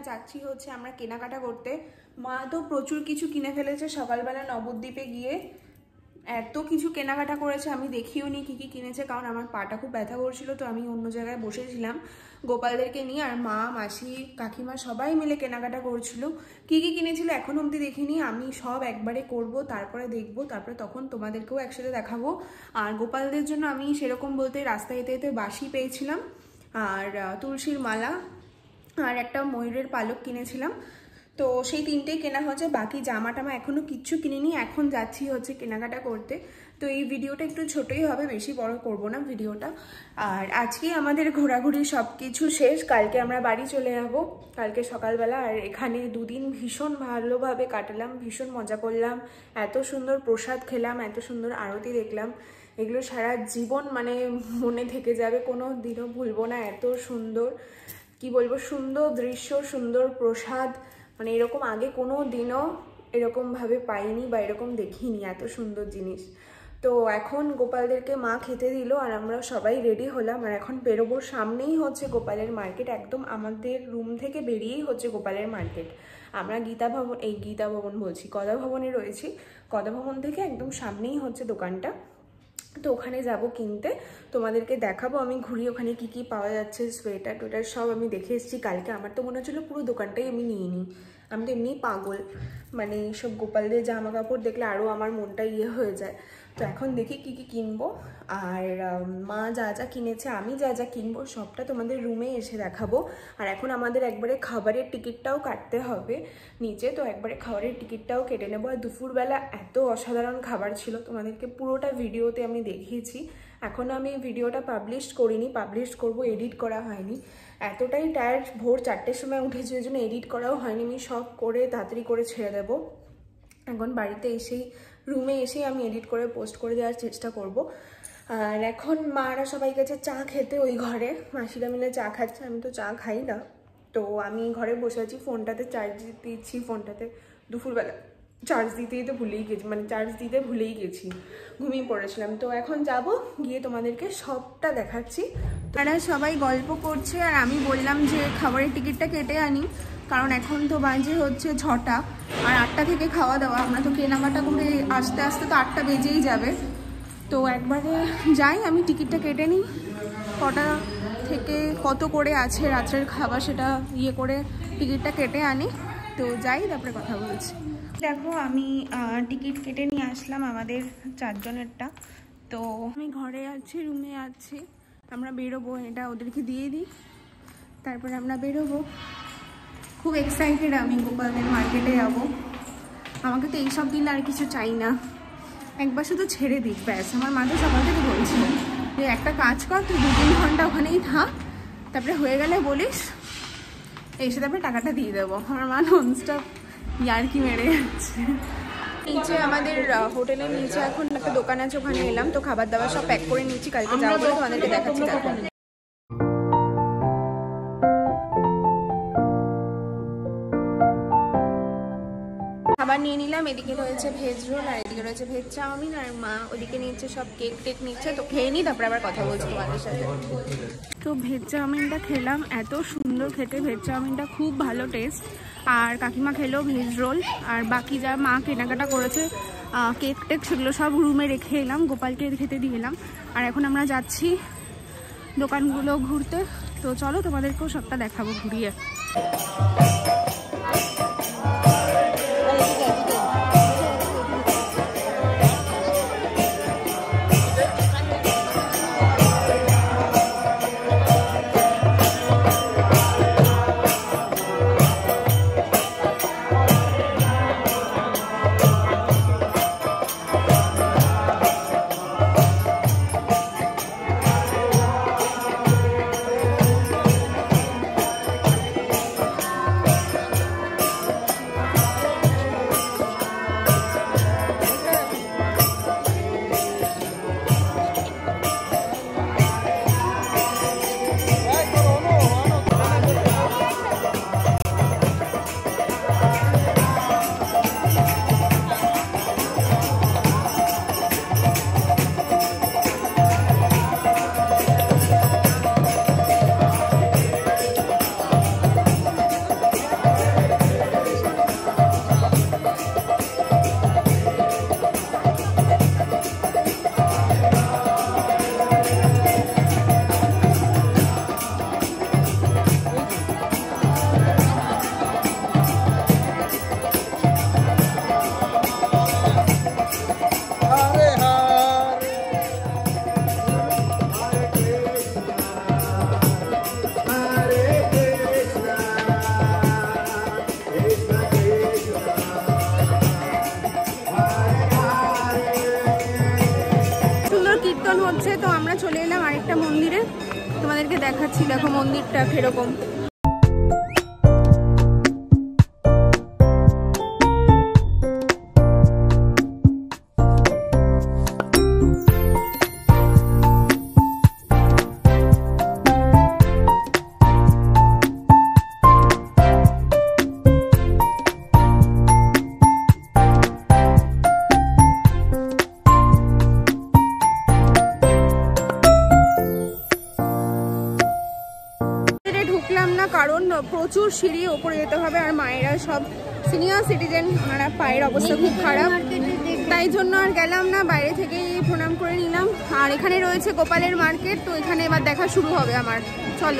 যাচ্ছি হচ্ছে আমরা কেনাকাটা করতে। মা তো প্রচুর কিছু কিনে ফেলেছে সকালবেলা নবদ্বীপে গিয়ে, এত কিছু কেনাকাটা করেছে আমি দেখিও নি কি কি কিনেছে, কারণ আমার পাটা খুব ব্যথা করছিল, তো আমি অন্য জায়গায় বসেছিলাম গোপালদেরকে নিয়ে, আর মা মাসি কাকিমা সবাই মিলে কেনাকাটা করছিল। কি কি কিনেছিল এখন অবধি দেখিনি, আমি সব একবারে করব, তারপরে দেখবো, তারপরে তখন তোমাদেরকেও একসাথে দেখাবো। আর গোপালদের জন্য আমি সেরকম বলতে রাস্তায় যেতে যেতে বাঁশি পেয়েছিলাম, আর তুলসীর মালা, আর একটা ময়ূরের পালক কিনেছিলাম। তো সেই তিনটেই কেনা হয়েছে, বাকি জামা টামা এখনও কিচ্ছু কিনিনি, এখন যাচ্ছি হচ্ছে কেনাকাটা করতে। তো এই ভিডিওটা একটু ছোটই হবে, বেশি বড় করব না ভিডিওটা। আর আজকে আমাদের ঘোরাঘুরি সব কিছু শেষ, কালকে আমরা বাড়ি চলে যাব কালকে সকালবেলা। আর এখানে দুদিন ভীষণ ভালোভাবে কাটালাম, ভীষণ মজা করলাম, এত সুন্দর প্রসাদ খেলাম, এত সুন্দর আরতি দেখলাম, এগুলো সারা জীবন মানে মনে থেকে যাবে, কোনো দিনও ভুলবো না। এত সুন্দর কি বলবো, সুন্দর দৃশ্য, সুন্দর প্রসাদ, মানে এরকম আগে কোনো দিনও এরকমভাবে পাইনি বা এরকম দেখিনি, এত সুন্দর জিনিস। তো এখন গোপালদেরকে মা খেতে দিল, আর আমরা সবাই রেডি হলাম, আর এখন বেরোবো। সামনেই হচ্ছে গোপালের মার্কেট, একদম আমাদের রুম থেকে বেরিয়েই হচ্ছে গোপালের মার্কেট। আমরা গীতা ভবন বলছি, কদা ভবনে রয়েছি, কদা ভবন থেকে একদম সামনেই হচ্ছে দোকানটা। তো ওখানে যাব কিনতে, তোমাদেরকে দেখাবো আমি ঘুরিয়ে ওখানে কি কি পাওয়া যাচ্ছে, সোয়েটার টোয়েটার সব আমি দেখে এসেছি কালকে। আমার তো মনে হচ্ছিলো পুরো দোকানটাই আমি নিয়ে নিই, আমি তো এমনিই পাগল, মানে সব গোপালদের জামা কাপড় দেখলে আরও আমার মনটা হয়ে যায়। তো এখন দেখি কি কি কিনবো, আর মা যা যা কিনেছে, আমি যা যা কিনবো সবটা তোমাদের রুমে এসে দেখাবো। আর এখন আমাদের একবারে খাবারের টিকিটটাও কাটতে হবে নিচে, তো একবারে খাবারের টিকিটটাও কেটে নেবো। আর দুপুরবেলা এত অসাধারণ খাবার ছিল, তোমাদেরকে পুরোটা ভিডিওতে আমি দেখিয়েছি। এখনও আমি ভিডিওটা পাবলিশ করিনি, পাবলিশ করব, এডিট করা হয়নি, এতটাই টায়ার্ড, ভোর 4টের সময় উঠেছি, ওই জন্য এডিট করাও হয়নি। আমি সব করে তাড়াতাড়ি করে ছেড়ে দেবো, এখন বাড়িতে এসেই রুমে এসেই আমি এডিট করে পোস্ট করে দেওয়ার চেষ্টা করব। আর এখন মারা সবাই গেছে চা খেতে, ওই ঘরে মাসিরা মিলে চা খাচ্ছে, আমি তো চা খাই না। তো আমি ঘরে বসে আছি, ফোনটাতে চার্জ দিচ্ছি, ফোনটাতে দুপুরবেলা চার্জ দিতেই তো ভুলেই গেছি, মানে চার্জ দিতে ভুলেই গেছি, ঘুমিয়ে পড়েছিলাম। তো এখন যাব, গিয়ে তোমাদেরকে সবটা দেখাচ্ছি। তারা সবাই গল্প করছে, আর আমি বললাম যে খাবারের টিকিটটা কেটে আনি, কারণ এখন তো বাজে হচ্ছে 6টা, আর 8টা থেকে খাওয়া দাওয়া, আমরা তো কেনাকাটা করে আস্তে আস্তে তো 8টা বেজেই যাবে। তো একবারে যাই, আমি টিকিটটা কেটে নিই, কটা থেকে কত করে আছে রাত্রের খাবার সেটা করে টিকিটটা কেটে আনি। তো যাই, তারপরে কথা বলছি। দেখো আমি টিকিট কেটে নিয়ে আসলাম আমাদের 4 জনেরটা। তো আমি ঘরে আছি, রুমে আছি, আমরা বেরোবো, এটা ওদেরকে দিয়ে দিই, তারপরে আমরা বেরোবো। খুব এক্সাইটেড আমি গোপালের মার্কেটে যাবো, আমাকে তো এইসব দিলে আর কিছু চাই না, একবার শুধু ছেড়ে দিক ব্যাস। আমার মা তো সকাল থেকে বলছিল যে একটা কাজ কর, তুই 2-3 ঘন্টা ওখানেই থাক, তারপরে হয়ে গেলে বলিস, এসে তারপরে টাকাটা দিয়ে দেবো। আমার মা ননস্টপ ইয়ার্কি মেরে যাচ্ছে। নিচে আমাদের হোটেলের নিচে এখন একটা দোকান আছে, ওখানে এলাম, তো খাবার দাবার সব প্যাক করে নিচ্ছি, কালকে যাবো বলে তোমাদেরকে দেখাচ্ছি। খাবার নিয়ে নিলাম, এদিকে রয়েছে ভেজ রোল, আর এদিকে রয়েছে ভেজ চাউমিন, আর মা ওদিকে নিচ্ছে সব কেক টেক নিচ্ছে। তো খেয়ে নিই, তারপরে আবার কথা বলছি তোমাদের সাথে। তো ভেজ চাউমিনটা খেলাম, এত সুন্দর খেতে, ভেজ চাউমিনটা খুব ভালো টেস্ট। আর কাকিমা খেলো ভেজ রোল, আর বাকি যা মা কেনাকাটা করেছে কেক টেক সেগুলো সব রুমে রেখে এলাম, গোপালকে খেতে দিয়ে এলাম। আর এখন আমরা যাচ্ছি দোকানগুলো ঘুরতে, তো চলো তোমাদেরকেও সবটা দেখাবো ঘুরিয়ে। চলে এলাম আরেকটা মন্দিরে, তোমাদেরকে দেখাচ্ছি। দেখো মন্দিরটা কিরকম। ঢুকলাম না কারণ প্রচুর সিঁড়ি ওপরে যেতে হবে, আর মায়েরা সব সিনিয়র সিটিজেন, ওনারা পায়ের অবস্থা খুব খারাপ, তাই জন্য আর গেলাম না, বাইরে থেকেই প্রণাম করে নিলাম। আর এখানে রয়েছে গোপালের মার্কেট, তো এখানে এবার দেখা শুরু হবে আমার। চলো।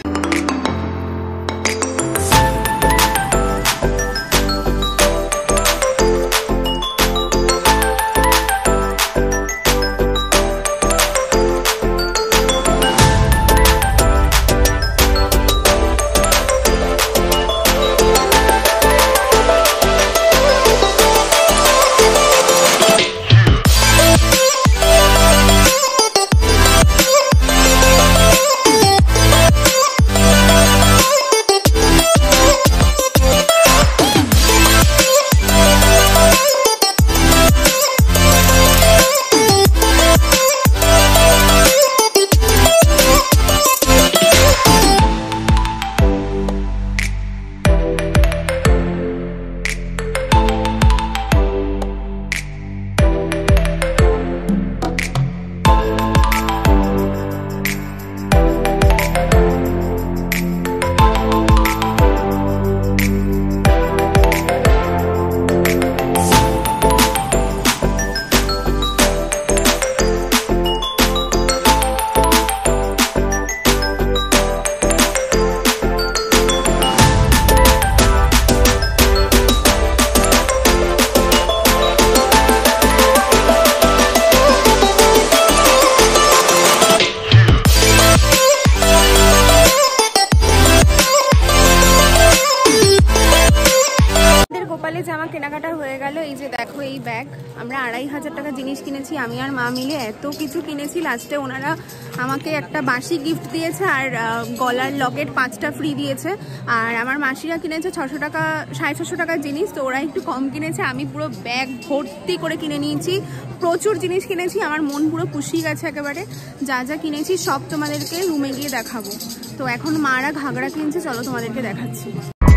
জামা কেনাকাটা হয়ে গেল। এই যে দেখো এই ব্যাগ, আমরা 2500 টাকা জিনিস কিনেছি, আমি আর মা মিলে এত কিছু কিনেছি। লাস্টে ওনারা আমাকে একটা বাঁশি গিফট দিয়েছে আর গলার লকেট 5টা ফ্রি দিয়েছে। আর আমার মাসিরা কিনেছে 600 টাকা 650 টাকার জিনিস, তো ওরা একটু কম কিনেছে। আমি পুরো ব্যাগ ভর্তি করে কিনে নিয়েছি, প্রচুর জিনিস কিনেছি, আমার মন পুরো খুশি গেছে একেবারে। যা যা কিনেছি সব তোমাদেরকে রুমে গিয়ে দেখাবো। তো এখন মারা ঘাগড়া কিনছে, চলো তোমাদেরকে দেখাচ্ছি।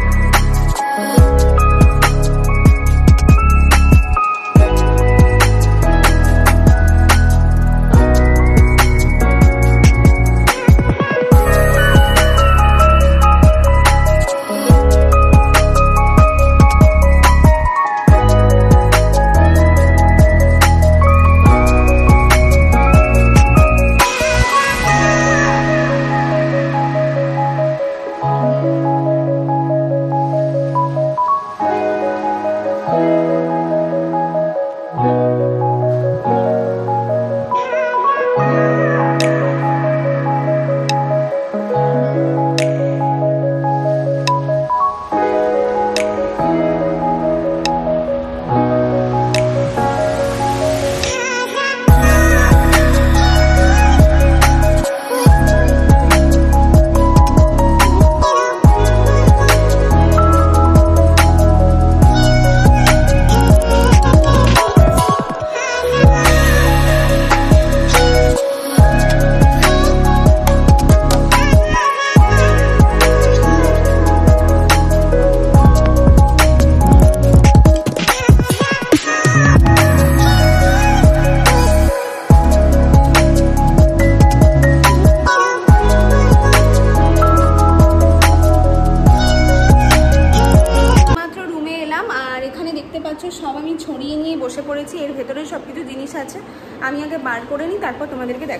সব আমি ছড়িয়ে নিয়ে বসে পড়েছি, এর ভেতরে সবকিছু জিনিস আছে। আমি আগে বার করে নিই, তারপর তোমাদেরকে দেখ।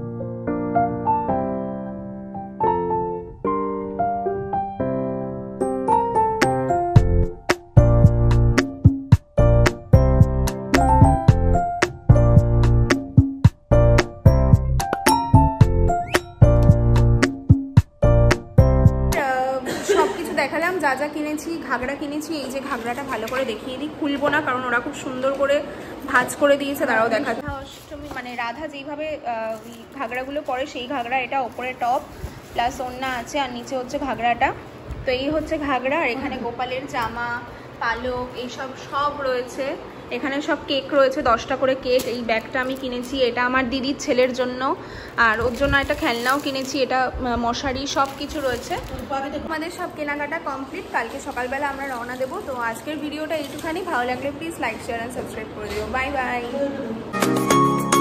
দেখালাম যা যা কিনেছি। ঘাগড়া কিনেছি, এই যে ঘাগড়াটা ভালো করে দেখিয়ে দিই, খুলবো না কারণ ওরা খুব সুন্দর করে ভাঁজ করে দিয়েছে, তারাও দেখা। অষ্টমী মানে রাধা যেইভাবে ঘাগরাগুলো পরে সেই ঘাগরা, এটা ওপরে টপ প্লাস ওড়না আছে আর নিচে হচ্ছে ঘাগরাটা। তো এই হচ্ছে ঘাগরা, আর এখানে গোপালের জামা, পালক এইসব সব রয়েছে। এখানে সব কেক রয়েছে, 10টা করে কেক। এই ব্যাগটা আমি কিনেছি, এটা আমার দিদির ছেলের জন্য, আর ওর জন্য একটা খেলনাও কিনেছি, এটা মশারি, সব কিছু রয়েছে। আমাদের সব কেনাকাটা কমপ্লিট, কালকে সকালবেলা আমরা রওনা দেবো। তো আজকের ভিডিওটা এইটুখানি, ভালো লাগলে please like share and subscribe করে দিও। Bye by.